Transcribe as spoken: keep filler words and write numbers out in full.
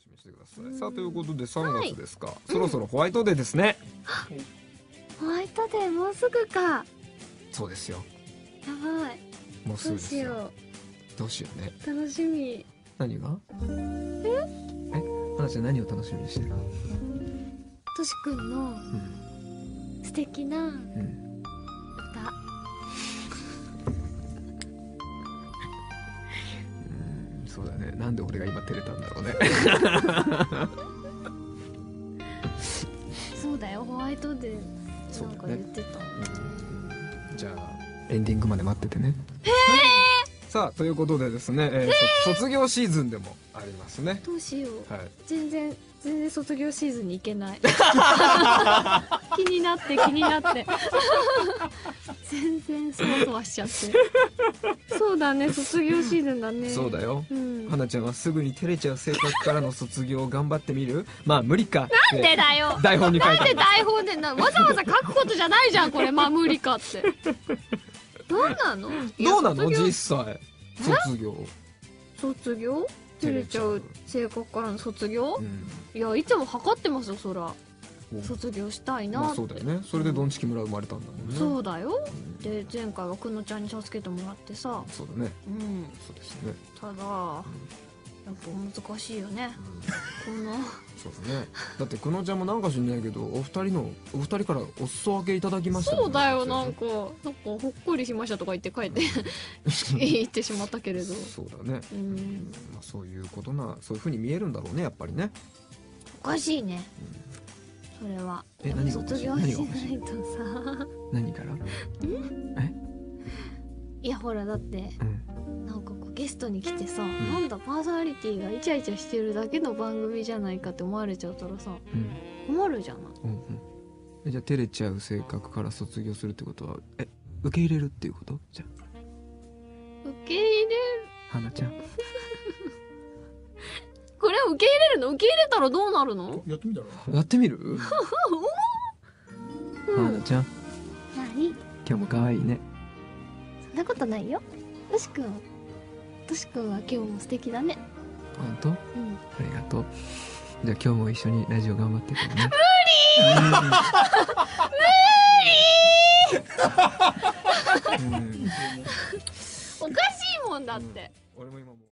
しみにしてください。さあということでさんがつですか、はい、そろそろホワイトデーですね。 ホワイトデーもうすぐか。 そうですよ。 やばい。 もうすぐですよ。どうしようね。 楽しみ。 何が？ え？ え？花ちゃん何を楽しみにしてる？ としくんの、うん、素敵な、うん、歌。 うん、そうだね。なんで俺が今照れたんだろうね。 そうだよ、ホワイトデーなんか言ってた、ね、 うん、じゃあエンディングまで待っててね。 へえ。 さあということでですね、えー、卒業シーズンでもありますね。 どうしよう、 はい、 全然全然卒業シーズンに行けない。気になって気になって全然そわそわしちゃって。そうだね、卒業シーズンだね。 そうだよ、 うん、 花ちゃんはすぐに照れちゃう性格からの卒業を頑張ってみる。まあ無理か。 なんでだよ、 台本に書いてある。 なんで台本でな、わざわざ書くことじゃないじゃんこれ。まあ無理かって。どうなの？ どうなの実際卒業。 卒業？照れちゃう性格からの卒業？うん、いやいつも測ってますよそら。卒業したいなって。まあそうだよね。それでどんちき村生まれたんだもんね。 そうだよ。うん、で前回はくのちゃんに助けてもらってさ。 そうだね。 うん。 そうですね。 ただ、うん、やっぱ難しいよね。うん、この。 そうだね。だってくのちゃんもなんか知んないけどお二人のお二人からお裾分けいただきました、ね。 そうだよ、なんかなんかほっこりしましたとか言って帰って言ってしまったけれど。 そうだね。うん。まあそういうことな、そういう風に見えるんだろうねやっぱりね。 おかしいね。うん、それは。 え、何がおかしい？ 卒業しないとさ。 何から？え？ いやほらだって、うん、なんかこうゲストに来てさ、うん、なんだパーソナリティがイチャイチャしてるだけの番組じゃないかって思われちゃったらさ、うん、困るじゃない。うんうん、じゃあ照れちゃう性格から卒業するってことは、え、受け入れるっていうこと？じゃあ受け入れる。 花ちゃん。 これを受け入れるの？受け入れたらどうなるの？ やってみたら？ やってみる？花ちゃん。 何？ 今日も可愛いね。 そんなことないよ。としくん、としくんは今日も素敵だね。 本当？うん。ありがとう。じゃあ今日も一緒にラジオ頑張ってくるね。 無理。無理。おかしいもんだって。 うん、俺も今も